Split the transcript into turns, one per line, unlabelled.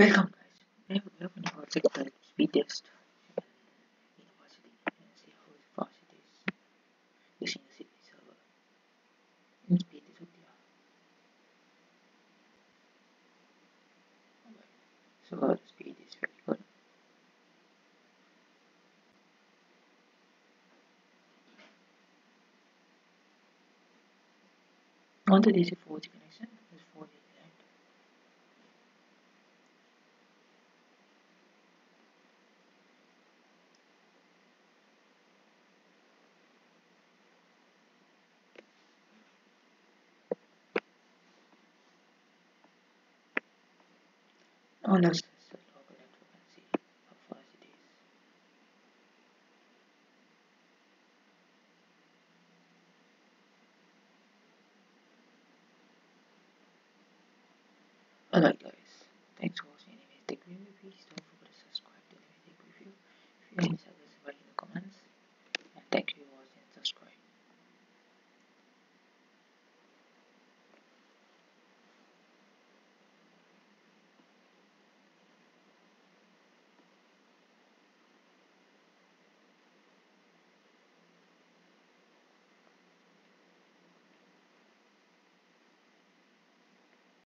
Welcome guys. We have a project called speed test university and see how fast it is using the city server. In speed is okay. So the speed is very good. Although this is 4G connection, it's 4G and now let's test the local network and see how fast it is. Alright guys, thanks for watching Anime Tech Review. Please don't forget to subscribe to Anime Tech Review if you are